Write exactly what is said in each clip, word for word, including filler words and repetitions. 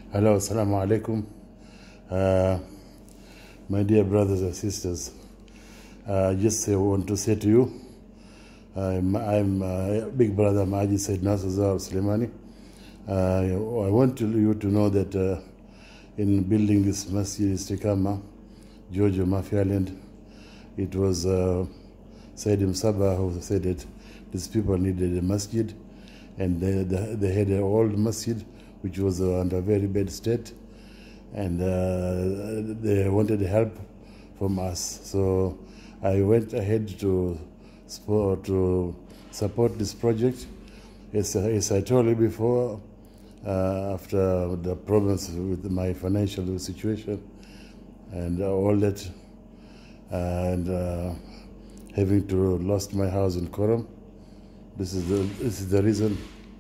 Hello, assalamu alaikum. Uh, my dear brothers and sisters, uh, just uh, want to say to you, I'm, I'm uh, big brother Majid said Nasser Zahor Suleimany. Uh, I want to, you to know that uh, in building this Masjid Istiqamah, JoJo Mafia land, it was uh, Said Sabah who said that these people needed a masjid, and they, they, they had an old masjid which was uh, under very bad state, and uh, they wanted help from us. So I went ahead to support, to support this project. As, as I told you before, uh, after the problems with my financial situation and all that, and uh, having to lost my house in Qorum, this is the this is the reason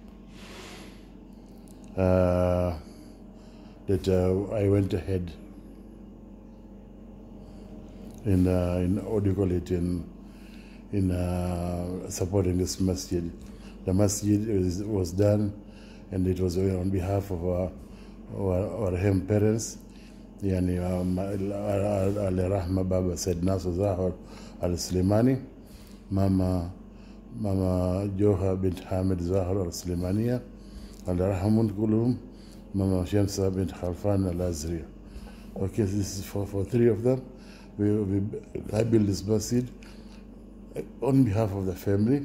uh, that uh, I went ahead in uh, in what do you call it in in uh, supporting this masjid. The masjid is, was done, and it was on behalf of our our, our parents. Yani Al-Rahma Baba said Nasser Zahor al-Suleimany, Mama Mama Jokha bint Hamad Zahor al-Suleimaniya, Rahimuun kulum, Mama Shamsa bint Khalfan al-Adhariya. Okay, this is for, for three of them. We, we, I built this masjid on behalf of the family.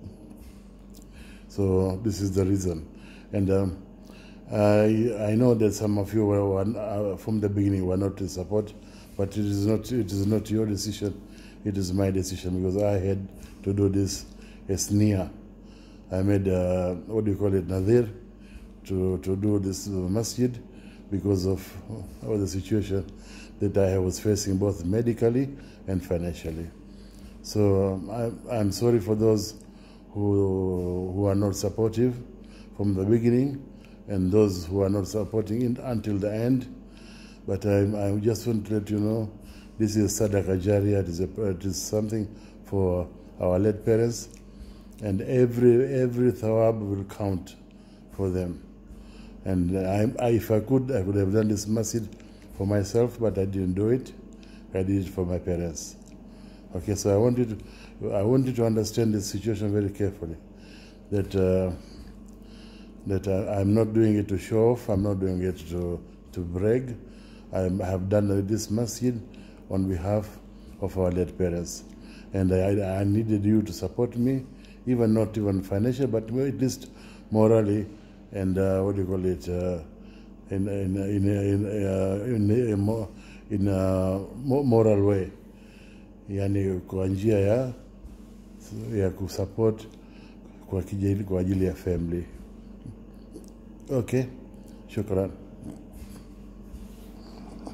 So this is the reason. And um, I, I know that some of you were, were uh, from the beginning were not in support, but it is not it is not your decision. It is my decision, because I had to do this as niyyah. I made uh, what do you call it, nadir, to to do this uh, masjid because of uh, the situation that I was facing, both medically and financially. So um, I, I'm sorry for those who who are not supportive from the beginning, and those who are not supporting it until the end. But I, I just want to let you know, this is Sadaqa Jariya. It is, a, it is something for our late parents, and every every Thawaab will count for them. And I, I, if I could, I would have done this masjid for myself, but I didn't do it. I did it for my parents. Okay, so I want you to, I want you to understand this situation very carefully. That. Uh, that I, I'm not doing it to show off, I'm not doing it to, to brag. I have done this masjid on behalf of our late parents. And I, I needed you to support me, even not even financially, but at least morally, and uh, what do you call it, uh, in, in, in, in, uh, in, in, in a moral way. Yani kwa njia ya, ya kusupport kwa kijili, kwa ajili ya family. Okay, shukran.